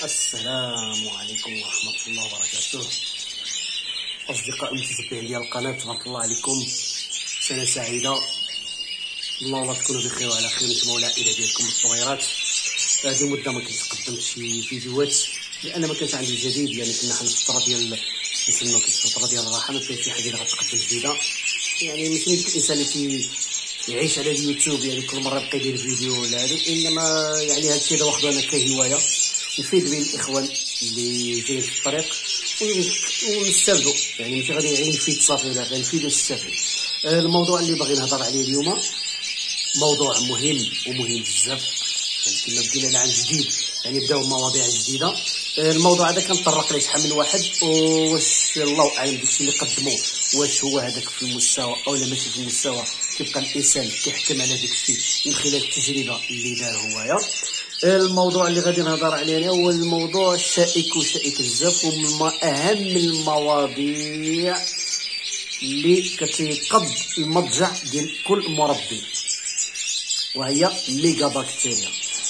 السلام عليكم ورحمة الله وبركاته. أصدقاء المتتبعين ديال القناة، تبارك الله عليكم، سنة سعيدة، الله تكونوا بخير وعلى خير نتوما والعائلة ديالكم الصغيرات. هذه مدة ما كنتش قدمت شي فيديوهات لأن ما كانش عندي جديد، يعني كنا حنا في الفترة ديال نسميو الفترة ديال الراحة، ما كانش شي حاجة اللي غتقدم جديدة. يعني ماشي ديك الإنسان اللي يعيش على اليوتيوب يعني كل مرة يبقى يدير فيديو ولا هذا، إنما يعني هادشي هذا واخدو أنا كهواية نفيد به الإخوان اللي جايين في الطريق ونستافدوا، يعني ماشي غادي يعني نفيد صافي، ولا غنفيد ونستافد. الموضوع اللي باغي نهضر عليه اليوم موضوع مهم ومهم بزاف، يعني كما بدينا عن جديد يعني بداو مواضيع جديده. الموضوع هذا كنطرق ليه شحال من واحد، واش الله اعلم داكشي اللي قدموه واش هو هذاك في المستوى او لا ماشي في المستوى. كيبقى الانسان كيحكم على داكشي من خلال التجربه اللي دار هويا. الموضوع اللي غادي نهضر عليه انا هو الموضوع الشائك بزاف، ومن اهم المواضيع اللي كتنقض المضجع ديال كل مربي، وهي ميغا بكتيريا.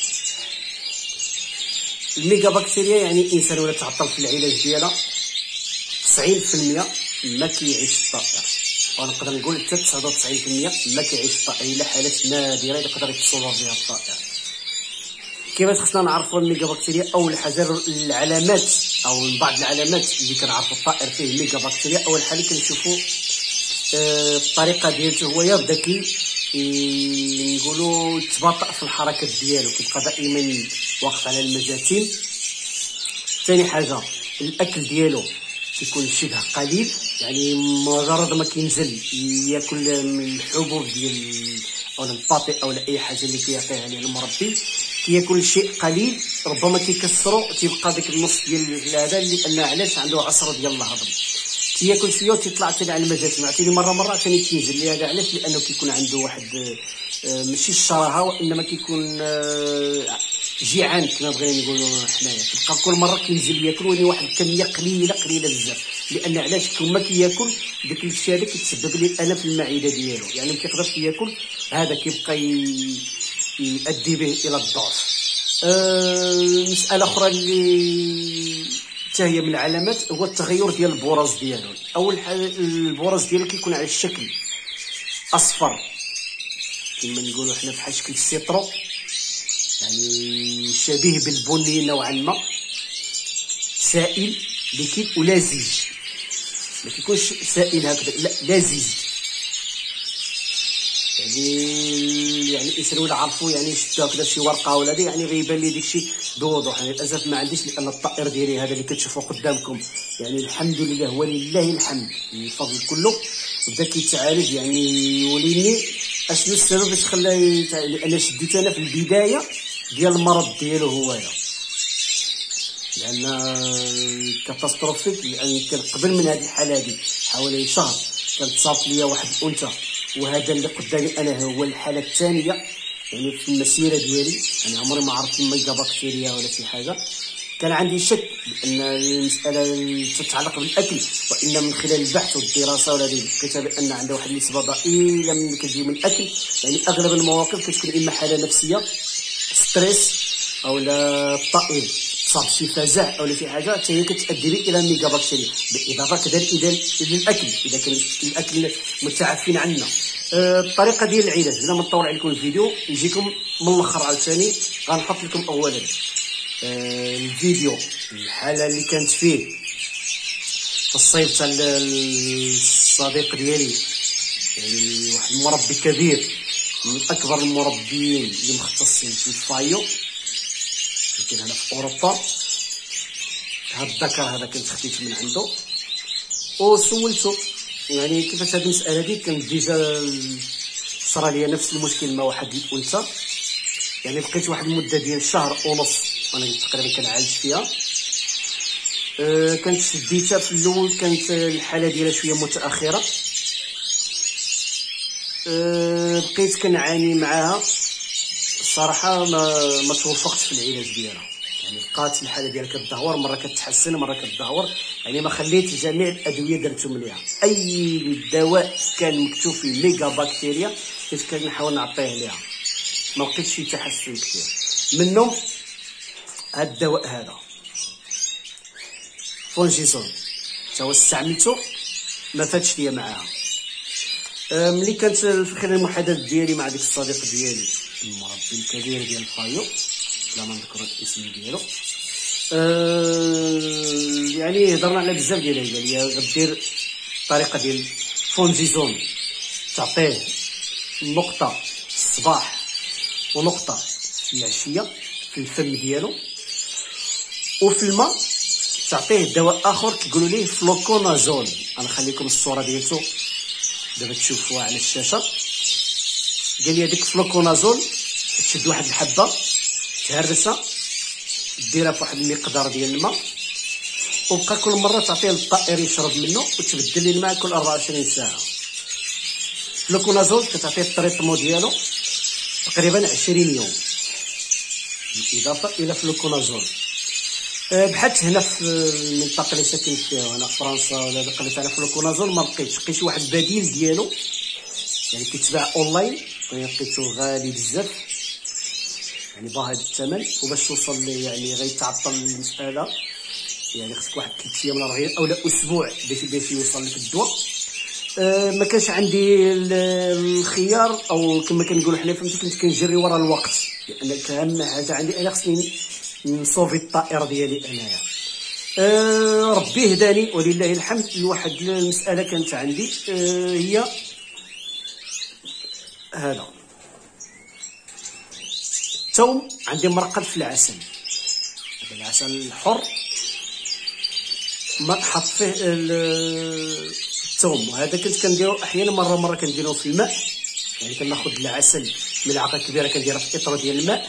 الميغا بكتيريا يعني الانسان ولا تعطل في العلاج ديالها 90% ما كيعيش الطائر، ونقدر نقول حتى 99% ما كيعيش الطائر الا حالات نادره يقدر يتصور بها الطائر. كيفاش خصنا نعرفوا الميغا بكتيريا؟ اول حاجه العلامات او بعض العلامات اللي كنعرفوا الطائر فيه ميغا بكتيريا. اول حاجه كنشوفوا الطريقه ديالته، هو يبدا نقولوا تباطأ في الحركات ديالو، كيبقى دائما واقف على المجاتين. ثاني حاجه الاكل ديالو كيكون شبه قليل، يعني مجرد ما كينزل ياكل من الحبوب ديال او الباطي او اي حاجه اللي كيعطيها ليه المربي، كياكل شيء قليل، ربما كيكسروا تيبقى داك النص ديال هذا، لان علاش عنده عصر ديال الهضم، تياكل شويه وتيطلع حتى على المجاتين، عطيني مره ثاني تينزل ليه. هذا علاش؟ لانه كيكون عنده واحد ماشي الشراهه، وانما كيكون جيعان كما بغينا نقولوا حنايا، كيبقى كل مره كينزل ياكل ولكن واحد الكميه قليله بزاف. لان علاش؟ كل ما كياكل داك الشيء هذا كيتسبب ليه الالم في المعده ديالو، يعني ما كيقدرش ياكل، هذا كيبقى يؤدي به الى الضعف. مساله اخرى اللي حتى هي من العلامات هو التغير ديال البراز ديالو. اول حاجه البراز ديالو كيكون على الشكل اصفر كما نقولوا حنا بحال شكل السيترو، يعني شبيه بالبني نوعا ما، سائل لكن ولذيذ، ما كيكونش سائل هكذا، لا لذيذ. يعني الانسان ولا عرفوا يعني شفتو هكذا شي ورقه ولا دي، يعني غيبان لي داكشي بوضوح. يعني للاسف ما عنديش، لان الطائر ديالي هذا اللي كتشوفوا قدامكم يعني الحمد لله ولله الحمد الفضل كله بدا كيتعالج. يعني وليني اشنو السبب باش خلاه لان شديت انا في البدايه ديال المرض ديالو هوايا، لان كاتاستروفيك. لان كان قبل من هذه الحاله هذه حوالي شهر كانت صافت ليا واحد الانثى، وهذا اللي قدامي انا هو الحاله الثانيه يعني في المسيره ديالي. انا عمري ما عرفت ميغا بكتيريا ولا شي حاجه، كان عندي شك بان المساله تتعلق بالاكل، وان من خلال البحث والدراسه ولا لقيت بان عنده واحد النسبه ضئيله من كتجي من الاكل. يعني اغلب المواقف كتكون اما حاله نفسيه ستريس، او لا الطائر تصاب شي فزع او شي حاجه حتى هي كتؤدي الى ميغا بكتيريا، بالاضافه كذلك للاكل اذا كان الاكل متعفن عنا. الطريقه ديال العلاج بلا ما نطول عليكم الفيديو نجيكم من الاخر عاوتاني. غنحط لكم اولا الفيديو الحاله اللي كانت فيه في الصيف تاع الصديق ديالي، يعني واحد المربي كبير من اكبر المربيين اللي مختصين في الفايو لكن هنا في اوروبا. هاد الذكر هذا كنت خديت من عنده وسولته يعني كيفاش هاد المساله دي. كانت ديجا صرا ليا نفس المشكل مع واحد الانثى، يعني بقيت واحد المده ديال شهر ونص وانا تقريبا كنعالج فيها. كانت شديتها في الاول، كانت الحاله ديالها شويه متاخره، بقيت كنعاني معاها الصراحه، ما توفقتش في العلاج ديالها. يعني بقات الحاله ديالها كتدهور، مره كتحسن مره كتدهور، يعني ما خليت جميع الادويه درتهم ليها. اي دواء كان مكتوب فيه ميغا بكتيريا كنت كنحاول نعطيه ليها، ما لقيتش شي تحسن كثير منهم. هاد الدواء هذا فونجيزون تا هو استعملته ما فاتش ليا معاها. ملي كانت في خلال المحادثات ديالي مع ديك الصديق ديالي المربي الكبير ديال الفايو بلا ما نذكر الاسم ديالو، يعني هضرنا على بزاف ديال قال لي غدير الطريقه ديال فونجيزون، تعطيه نقطه في الصباح ونقطه في العشيه في الفم ديالو، وفي الماء تعطيه دواء اخر كيقولوا ليه فلوكونازول. انا خليكم الصوره ديالته دابا تشوفوها على الشاشه. قال لي هذيك فلوكونازول تشد واحد الحبه تهرسها ديرها فواحد المقدار ديال الماء، وبقى كل مره تعطيه للطائر يشرب منه وتبدل لي الماء كل 24 ساعه. فلوكونازول كتعطيه التريتمون ديالو تقريبا 20 يوم بالاضافه الى فلوكونازول. بحثت هنا في المنطقه اللي ساكن فيها هنا في فرنسا ولا قلت على فلوكونازول ما لقيتش شي واحد بديل ديالو، يعني كيتباع اونلاين لقيتو غالي بزاف، يعني باهظ الثمن، وباش توصل ليه يعني غيتعطل المساله، يعني خصك واحد 3 ايام ولا 4 ايام اولا اسبوع باش يوصل لك الدواء. ما كانش عندي الخيار او كما كنقولوا حنا فهمتي، كنت كنجري ورا الوقت، لان اهم حاجه عندي انا خصني نصوفي الطائر ديالي انايا. ربي هداني ولله الحمد لواحد المساله كانت عندي، هي هذا الثوم. عندي مرقد في العسل، هذا العسل الحر ما حط فيه الثوم، وهذا كنت كنديرو احيانا مره كنديروه في الماء، يعني كناخذ العسل ملعقه كبيره كنديرها في اطر ديال الماء،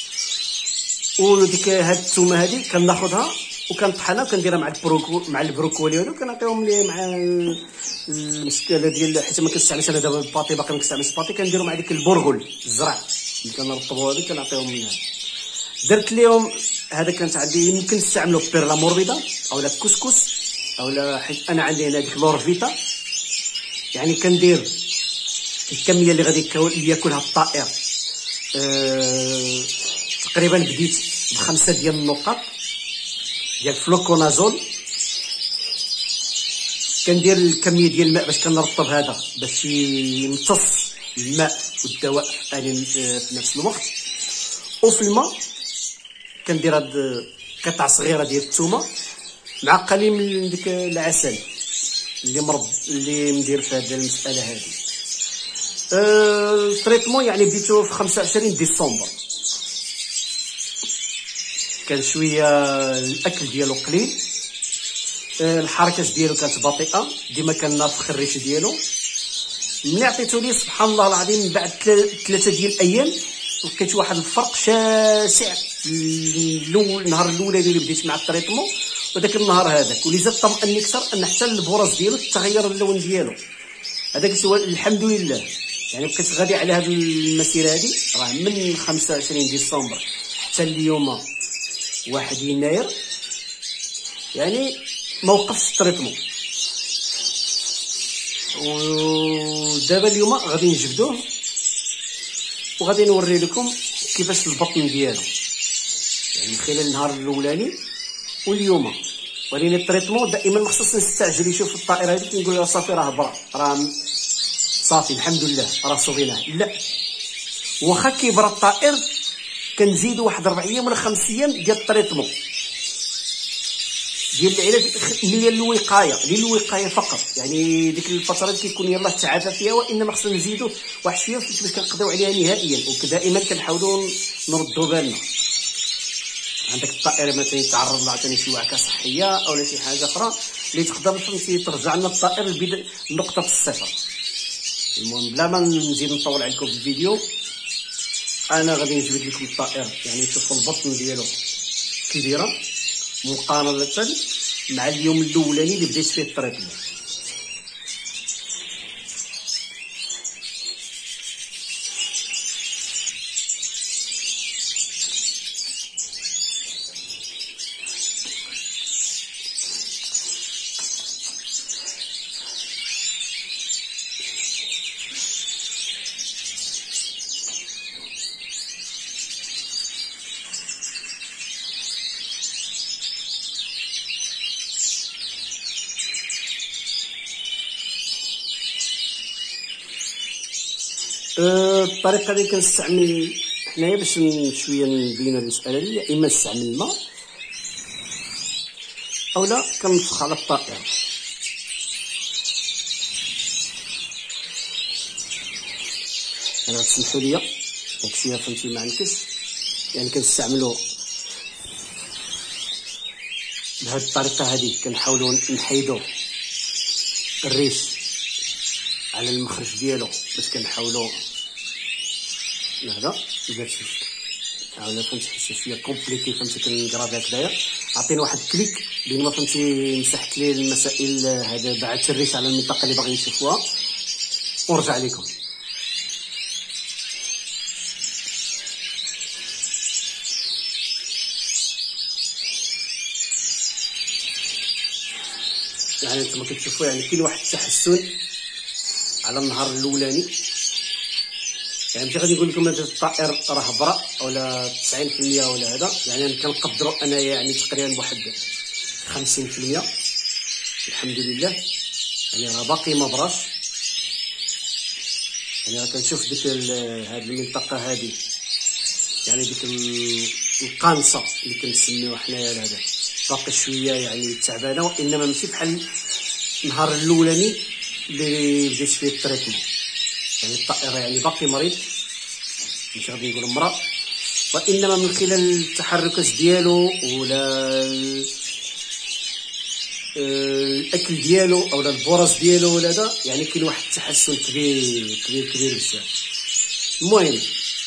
وديك هاد الثومه هادي كناخذها وكنطحنها وكنديرها مع البروكولي، وكنعطيهم ليه مع المشكله ديال، حيت ما كنستعملش انا دابا الباطي، باقي ما كنستعملش الباطي، كنديرو مع ديك البرغل الزرع اللي كنرطبو هذيك كنعطيهم منها. درت ليهم هذا كانت عندي يمكن نستعملو بيرلا موربيدا اولا كسكس اولا، حيت انا عندي هنا ديك لورفيتا، يعني كندير الكميه اللي غادي ياكلها الطائر. تقريبا بديت ب5 ديال النقط ديال فلوكونازول، كندير الكميه ديال الماء باش كنرطب هذا باش يمتص الماء والدواء في نفس الوقت، وفي الماء كندير هاد قطع صغيره ديال الثومه مع قليل من ديك العسل اللي مدير في هذه المساله هذه. التريتمون يعني بديتو في 25 ديسمبر، كان شويه الاكل ديالو قليل، الحركات ديالو كانت بطيئه، ديما كنافخ الريش ديالو. ملي عطيتو ليه سبحان الله العظيم من بعد 3 ديال الايام لقيت واحد الفرق شاسع. النهار الاولاني اللي بديت مع التريتمون وداك النهار هذاك، واللي زاد طمأني اكثر ان حتى البراز ديالو تغير اللون ديالو، هذاك هو الحمد لله. يعني بقيت غادي على هذه المسيره هذه راه من 25 ديسمبر حتى اليوم 1 يناير، يعني ما وقفش التريتمون. ودابا اليوم غادي نجبدوه وغادي نوري لكم كيفاش البطن ديالو، يعني من خلال النهار الاولاني واليوم. ولكن التريتمون دائما ما خصناش نستعجل. يشوف الطائره هذه كنقول له صافي راه برا، راه صافي الحمد لله راه صوبيناه، لا، واخا كيبرا الطائر كنزيدو واحد 4 ايام ولا 5 ايام ديال التريتمون ديال العلاج للوقايه، للوقايه فقط. يعني ديك الفتره اللي كيكون يلاه تعافى فيها، وانما خصنا نزيدو واحد شويه باش كنقضيو عليها نهائيا. ودائما كنحاولوا نردوا بالنا عندك الطائر مثلا يتعرض لعطاني شي وعكه صحيه او شي حاجه اخرى اللي تقدر فهمتي ترجع لنا الطائر لنقطه الصفر. المهم بلا ما نزيد نطول عليكم في الفيديو، انا غادي نجبد لكم الطائر. يعني شوفوا البطن ديالو كبيره مقارنه مع اليوم الاولاني اللي بديت فيه التريتمون. الطريقه اللي كنستعمل حنايا باش شويه نبينوا المساله دي، يا اما نستعمل الماء اولا كنفخ على الطائره. انا غتسمحوا لي داكشي فهمتي ما عندكش، يعني كنستعملو بهاد الطريقه هذه. كنحاولوا نحيدوا الريش على المخرج ديالو باش كنحاولوا هذا درتي حاولنا فهمتي شويه كومبليكي فهمتي كنقرا هكذايا. عطينا واحد كليك بين ما فهمتي مسحت لي المسائل هذا بعثت الريش على المنطقه اللي باغي نشوفوها ونرجع لكم. يعني انتما كتشوفوا يعني كاين واحد التحسن على النهار الاولاني. يعني ماشي غادي نقول لكم هذا الطائر راه برا ولا 90% ولا هذا، يعني كنقدروا انا يعني تقريبا بواحد 50%. الحمد لله يعني راه باقي ما براش. يعني راه كنشوف ديك هذه المنطقه هذه يعني ديك القانصه اللي كنسميوها حنايا هذا باقي شويه يعني تعبانه، وانما ماشي بحال النهار الاولاني اللي بديت فيه التريتمون. يعني الطائره يعني باقي مريض ماشي غادي نقول مرض، وانما من خلال التحركات ديالو ولا الاكل ديالو اولا البرص ديالو ولا هذا، يعني كاين واحد التحسن كبير كبير كبير بزاف. المهم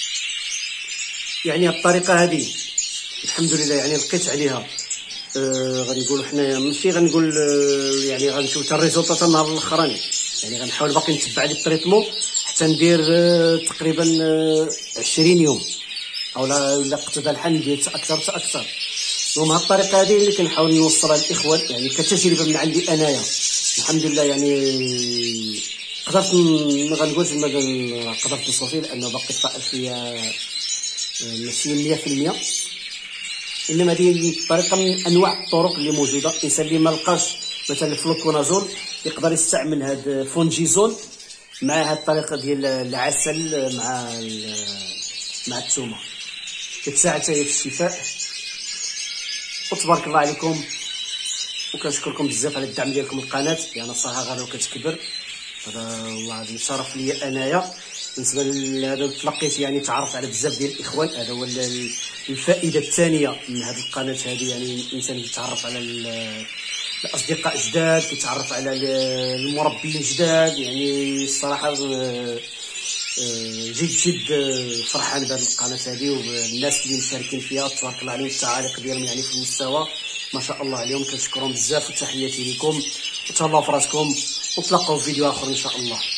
يعني الطريقه هذه الحمد لله يعني لقيت عليها غادي نقولوا حنايا ماشي غنقول يعني غنشوف حتى الريزولطا حتى النهار الاخراني. يعني غنحاول باقي نتبع لي التريتمون حتى ندير تقريبا 20 يوم اولا اقتضى الحال ندير اكثر حتى اكثر. المهم هاد الطريقه هذه اللي كنحاول نوصلها للاخوان يعني كتجربه من عندي انايا. الحمد لله يعني قدرت ما غنقولش قدرت نوصل لانه باقي الطائر فيا ماشي 100%، انما هذه طريقه من انواع الطرق اللي موجوده. الانسان اللي ما لقاش مثلا الفلوكونازول يقدر يستعمل هاد فونجيزول مع هاد الطريقه ديال العسل مع الثومه، كتساعد حتى هي في الشفاء. وتبارك الله عليكم، وكنشكركم بزاف على الدعم ديالكم للقناه. يعني الصراحه غير كتكبر، هذا والله هذا شرف لي انايا. بالنسبه لهذا تلقيت يعني تعرفت على بزاف ديال الاخوان، هذا هو الفائده الثانيه من هذه القناه هذه. يعني الانسان يتعرف على الاصدقاء جداد، كيتعرف على المربين جداد. يعني الصراحه جد فرحان بهذه القناه هذه والناس اللي مشاركين فيها تبارك الله عليهم. التعاليق ديالهم يعني في المستوى ما شاء الله عليهم، كنشكرهم بزاف وتحياتي لكم وتهلاو في راسكم، ونتلاقاو في فيديو اخر ان شاء الله.